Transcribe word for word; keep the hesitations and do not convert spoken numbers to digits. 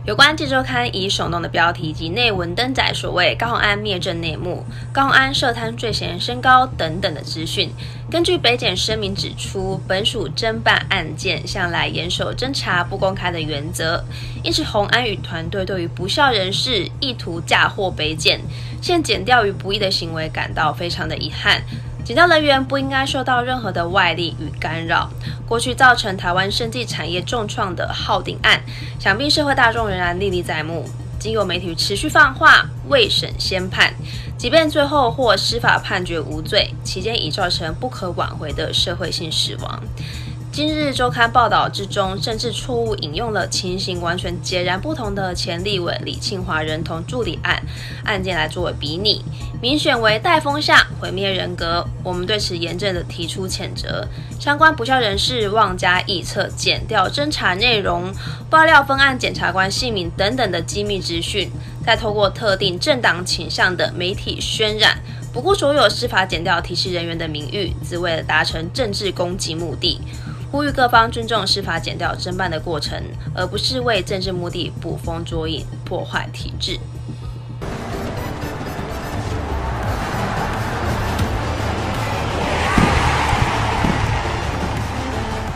有关《纪周刊》以耸动的标题及内文登载所谓高虹安灭证内幕、高虹安涉贪罪嫌升高等等的资讯。根据北检声明指出，本署侦办案件向来严守侦查不公开的原则，因此虹安与团队对于不肖人士意图嫁祸北检、陷检调于不义的行为感到非常的遗憾。检调人员不应该受到任何的外力与干扰。过去造成台湾生技产业重创的浩鼎案，想必社会大众仍然历历在目。经由媒体持续放话，未审先判，即便最后或司法判决无罪，期间已造成不可挽回的社会性死亡。今日周刊报道之中，甚至错误引用了情形完全截然不同的前立委李庆华人同助理案案件来作为比拟，明显为带风向、毁灭人格。我们对此严正的提出谴责。相关不肖人士妄加臆测检调侦查内容、爆料分案检察官姓名等等的机密资讯，再透过特定政党倾向的媒体渲染，不顾所有司法检调体系人员的名誉，只为了达成政治攻击目的。呼吁各方尊重司法检调侦办的过程，而不是为政治目的捕风捉影、破坏体制。